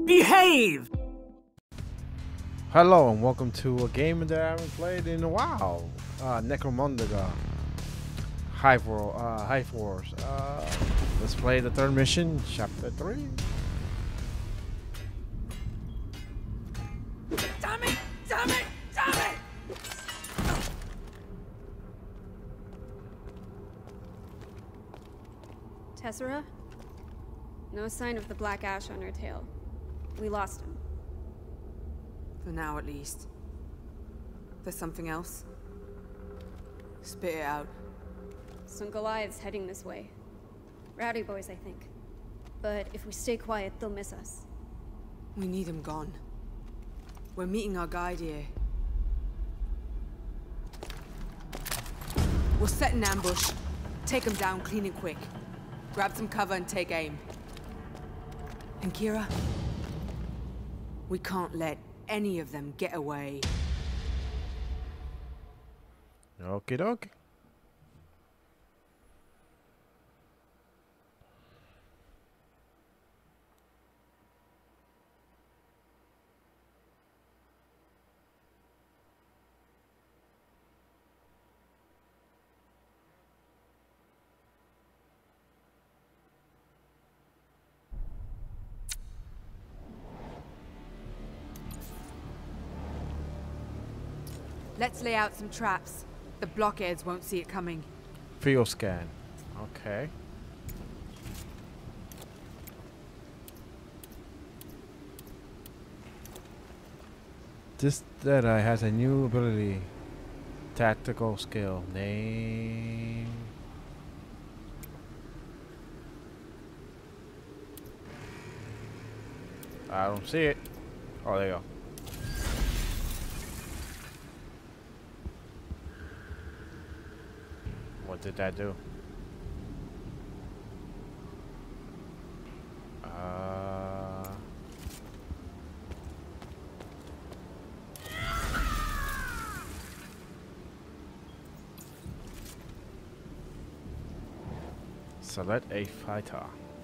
Behave! Hello and welcome to a game that I haven't played in a while. Necromundaga. Hive Wars. Let's play the third mission, chapter 3. Damn it! Damn it! Damn it! Tessera? No sign of the black ash on her tail. We lost him. For now, at least. There's something else? Spit it out. Some Goliaths heading this way. Rowdy boys, I think. But if we stay quiet, they'll miss us. We need him gone. We're meeting our guide here. We'll set an ambush. Take him down clean and quick. Grab some cover and take aim. And Kira? We can't let any of them get away. Okie dokie. Let's lay out some traps. The blockheads won't see it coming. Field scan. Okay. This Deadeye has a new ability. Tactical skill. Name. I don't see it. Oh, there you go. What did that do? Select a fighter.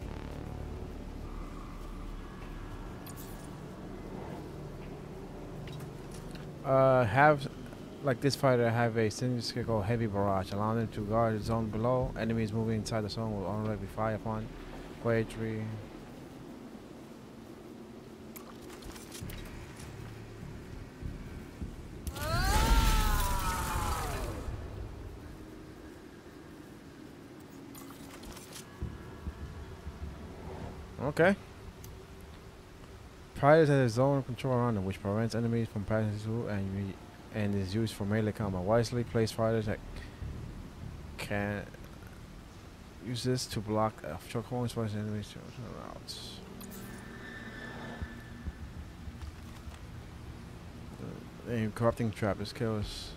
Like this fighter have a signature called Heavy Barrage, allowing them to guard the zone below. Enemies moving inside the zone will automatically fire upon poetry. Okay. Fighters has a zone of control around them, which prevents enemies from passing through and is used for melee combat. Wisely placed fighters that can use this to block chokeholds for enemies to routes. The corrupting trap. This kills.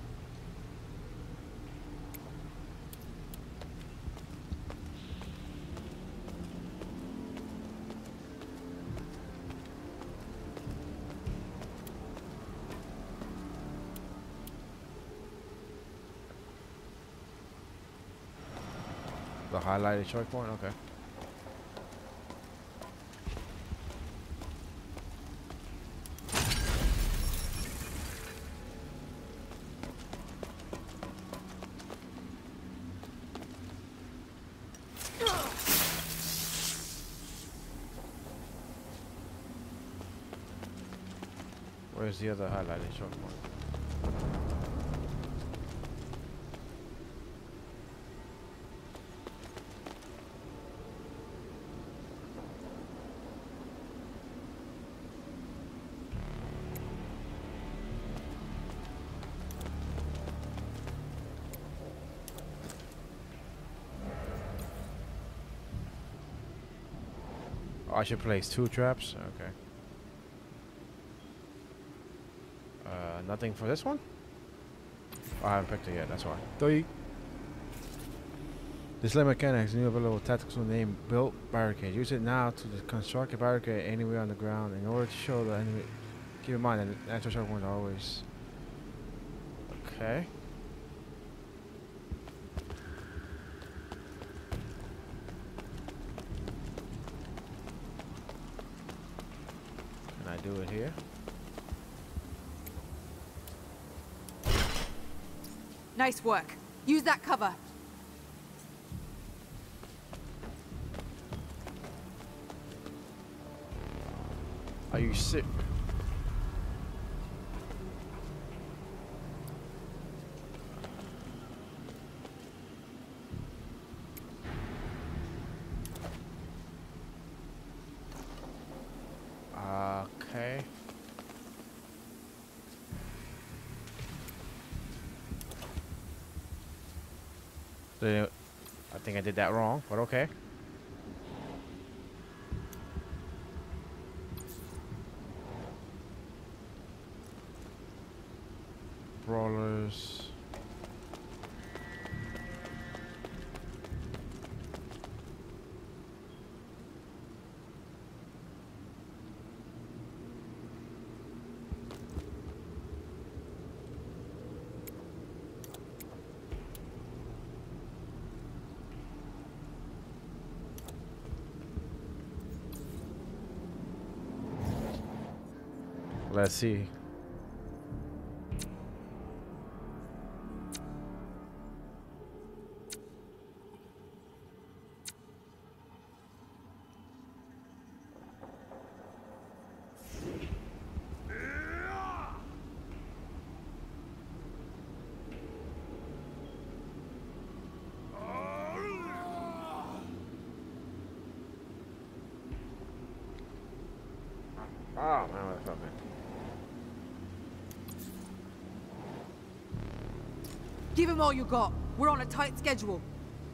The highlighted choke point, okay. Where's the other highlighted choke point? Oh, I should place 2 traps? Okay. Nothing for this one? Oh, I haven't picked it yet, that's why. 3. This layer mechanic has a new available tactical name, Built Barricade. Use it now to construct a barricade anywhere on the ground in order to show the enemy. Keep in mind that natural choke points are always. Okay. do it here. Nice work. Use that cover. Are you sick? Okay. So, I think I did that wrong, but okay. Brawlers. Let's see. Oh man, what's up, man? Give him all you got. We're on a tight schedule.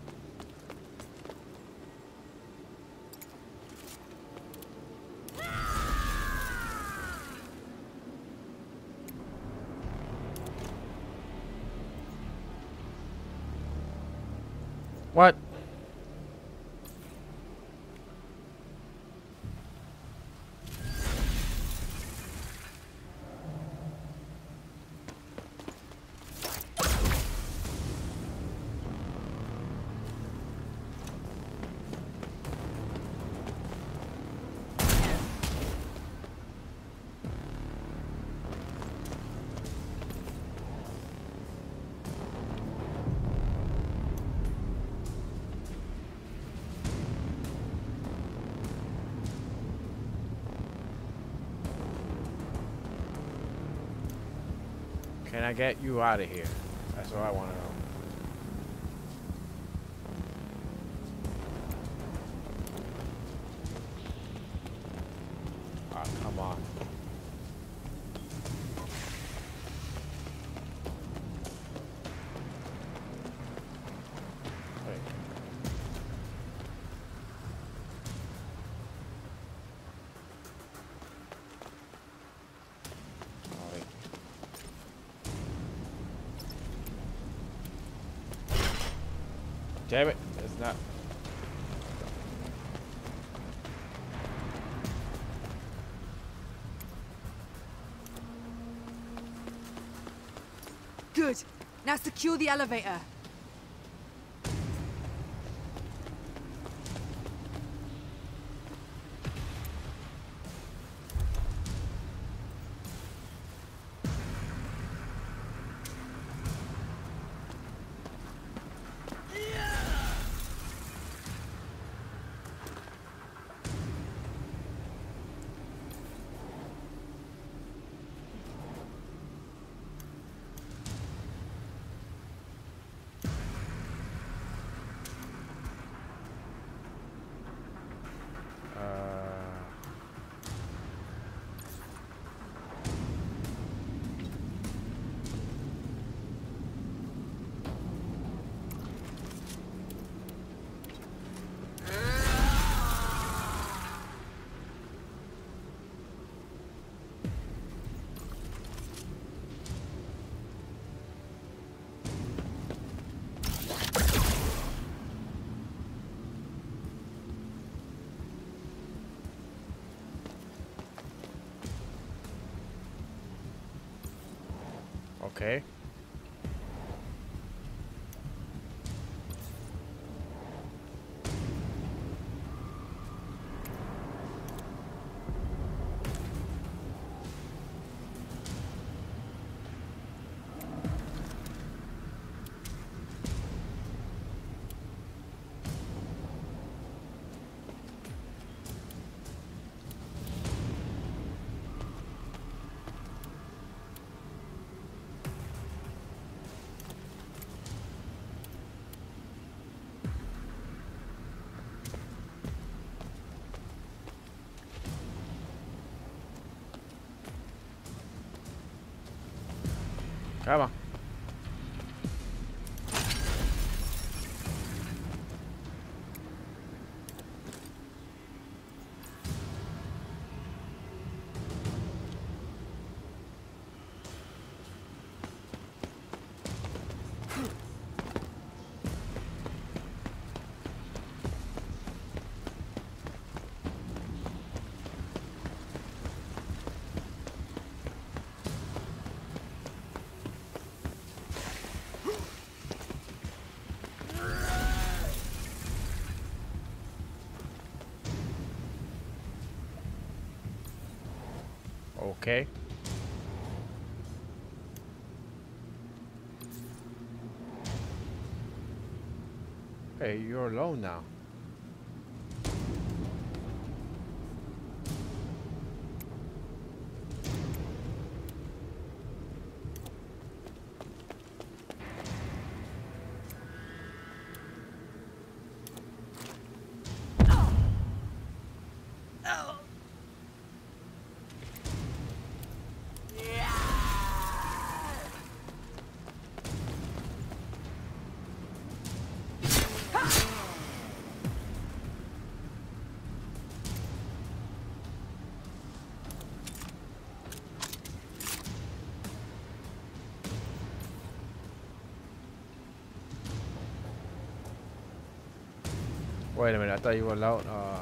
What? Can I get you out of here? That's what I want to know. Ah, come on. Wait. Oh, wait. Damn it, it's not. Good. Now secure the elevator. Okay. Come on. Okay. Hey, you're alone now. Wait a minute, I thought you were allowed.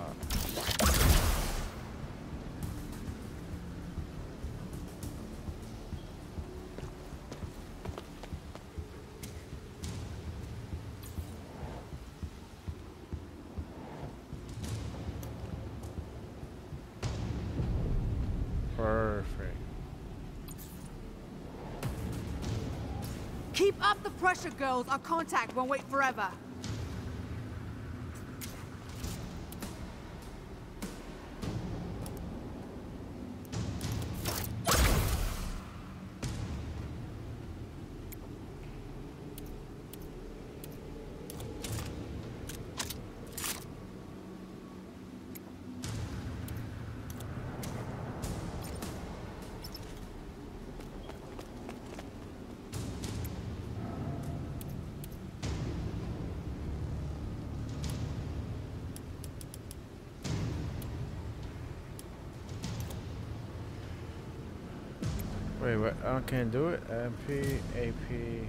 Perfect. Keep up the pressure, girls. Our contact won't wait forever. Wait, what? I can't do it. MP, AP.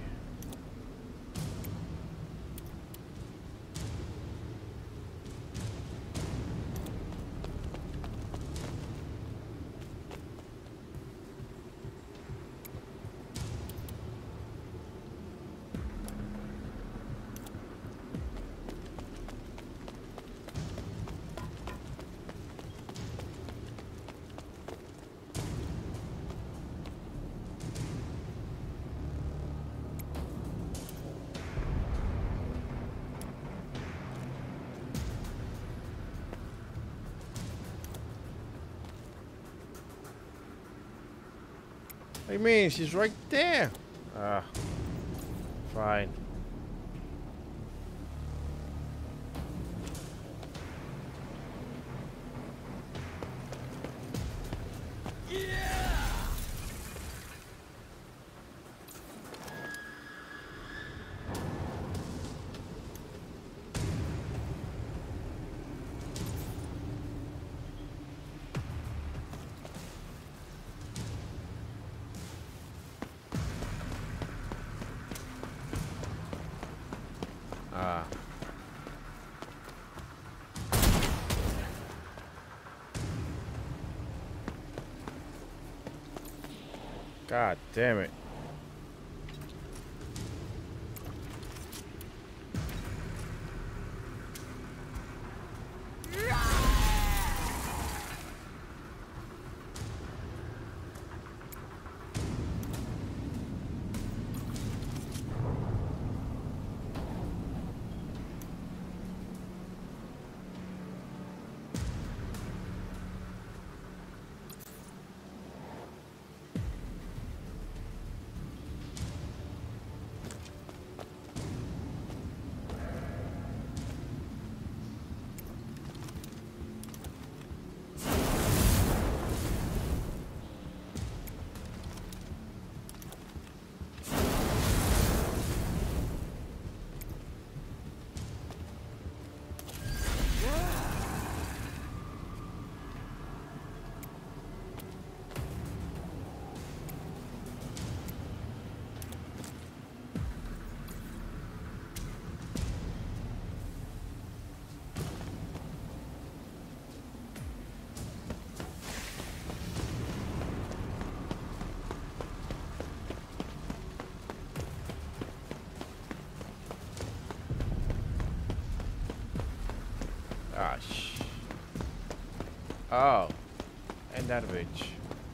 What do you mean? She's right there. Ah, fine. Ah. God damn it. Oh, and that bitch.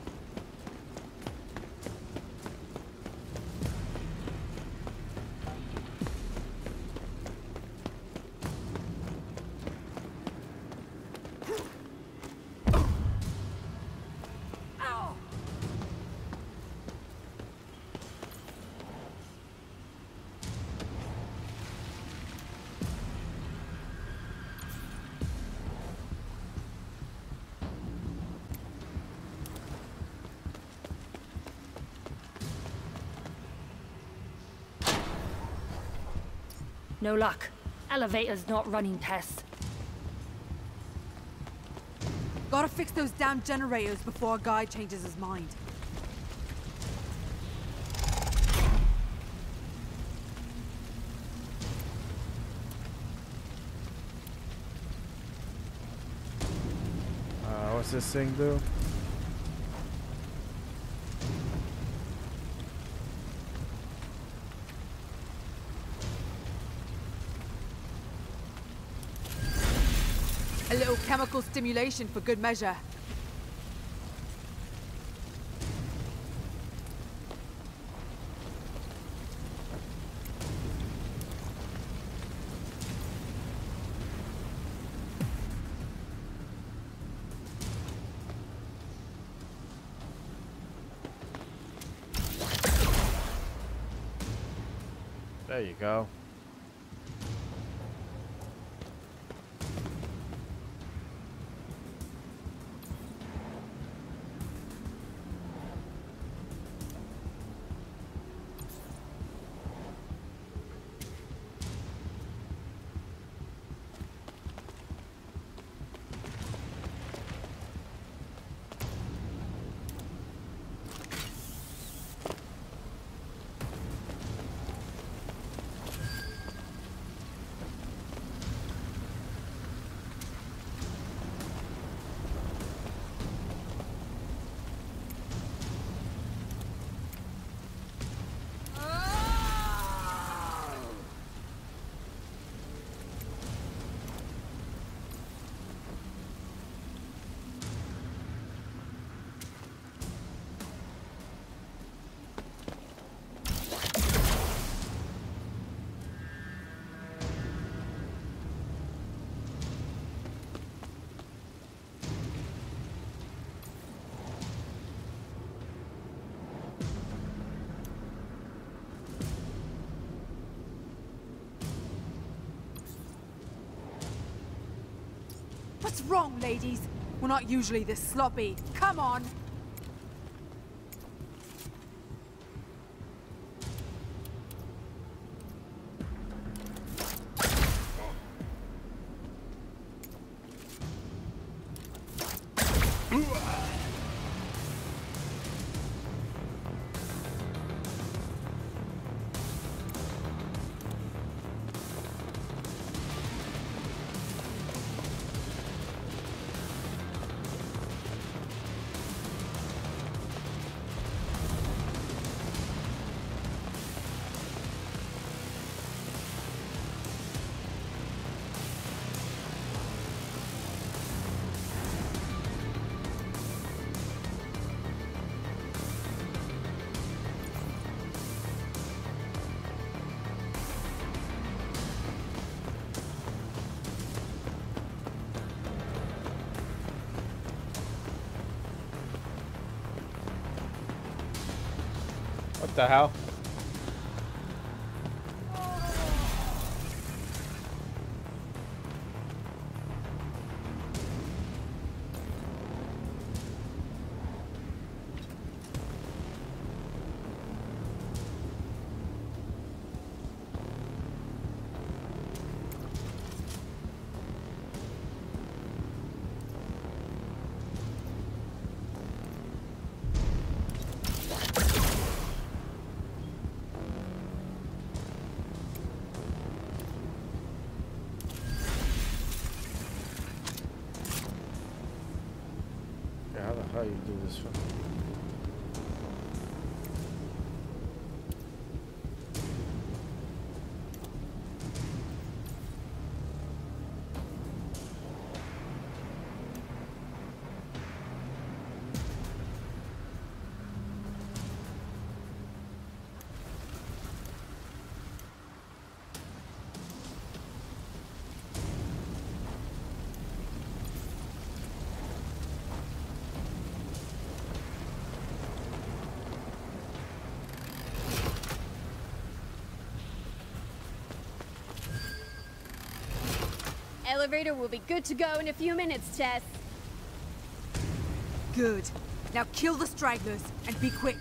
No luck. Elevator's not running tests. Gotta fix those damn generators before our guy changes his mind. What's this thing do? A little chemical stimulation for good measure. There you go. What's wrong, ladies? We're not usually this sloppy. Come on! What the hell? Yeah, how the hell you do this one? elevator will be good to go in a few minutes, Tess. Good. Now kill the stragglers, and be quick.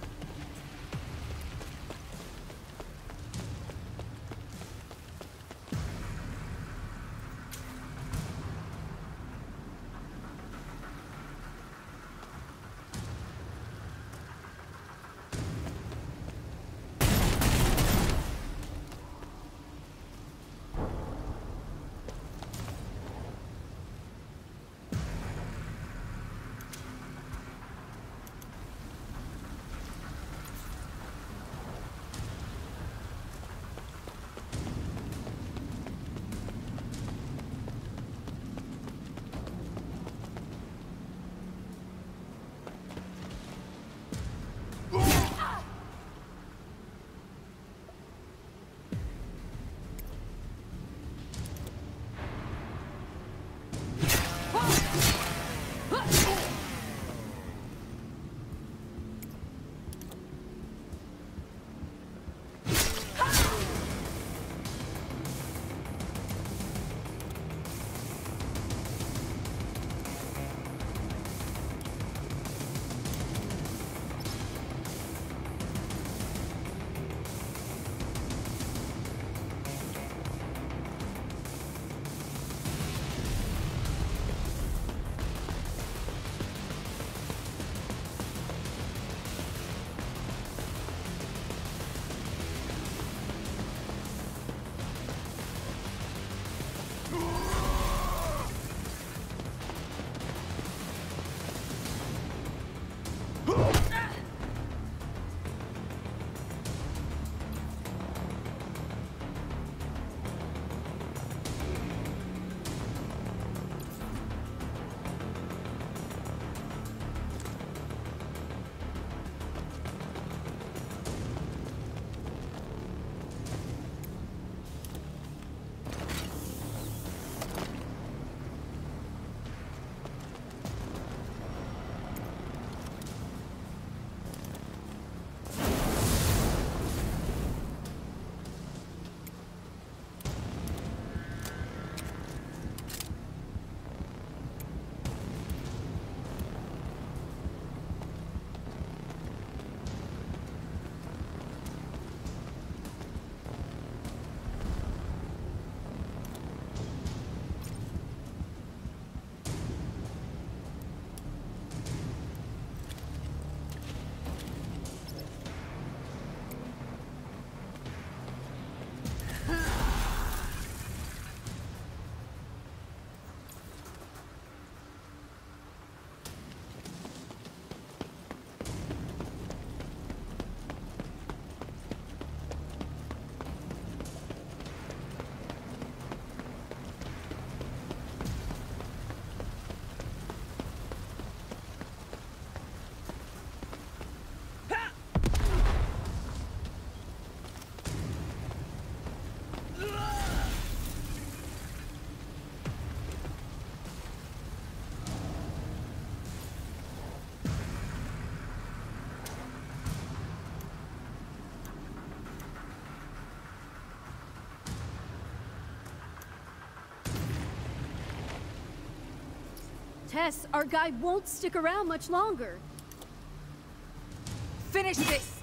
Tess, our guy won't stick around much longer. Finish this!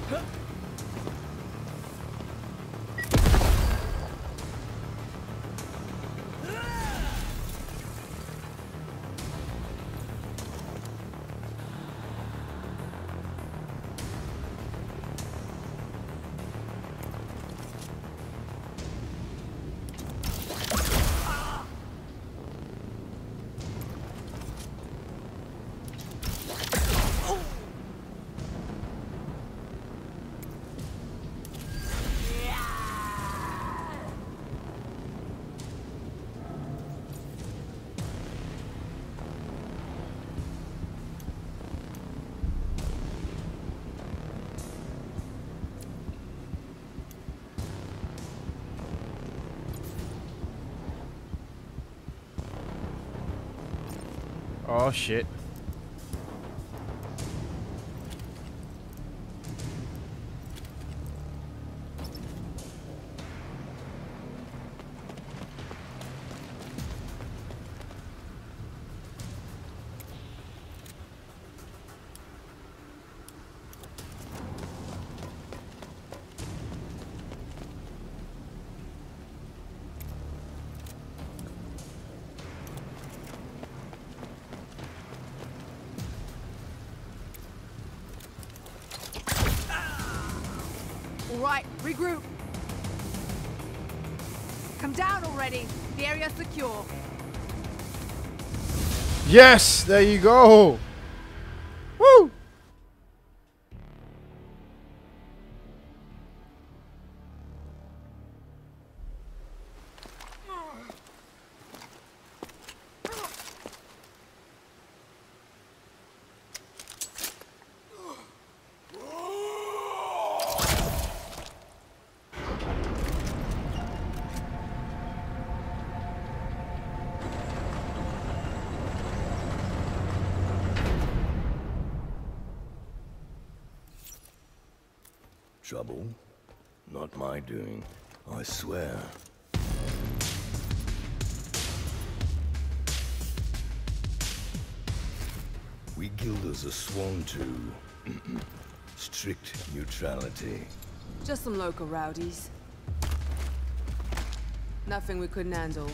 Oh shit. All right, regroup. Come down already. The area's secure. Yes, there you go. Woo! Trouble? Not my doing, I swear. We Guilders are sworn to strict neutrality. Just some local rowdies. Nothing we couldn't handle.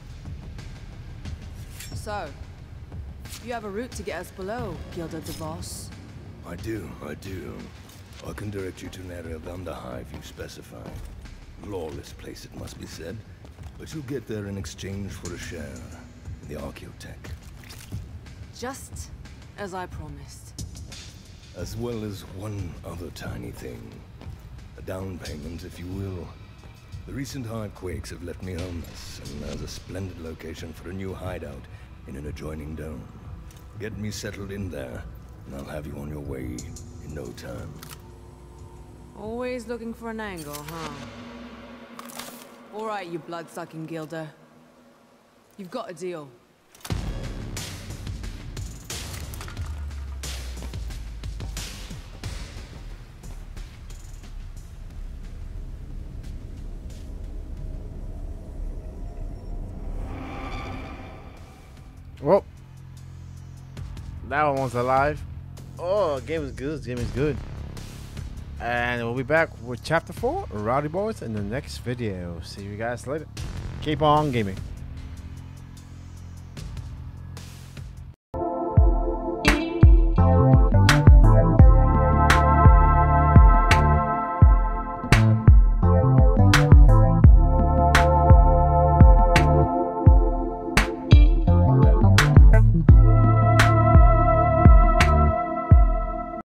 So, you have a route to get us below, Gilda DeVos. I do. I can direct you to an area of the Underhive you specify. Lawless place, it must be said. But you'll get there in exchange for a share in the Archaeotech. Just as I promised. As well as one other tiny thing. A down payment, if you will. The recent hive quakes have left me homeless, and there's a splendid location for a new hideout in an adjoining dome. Get me settled in there, and I'll have you on your way in no time. Always looking for an angle, huh? All right, you blood-sucking Gilder. You've got a deal. Well, that one was alive. Oh, game is good. Game is good. And we'll be back with Chapter 4, Rowdy Boys, in the next video. See you guys later. Keep on gaming.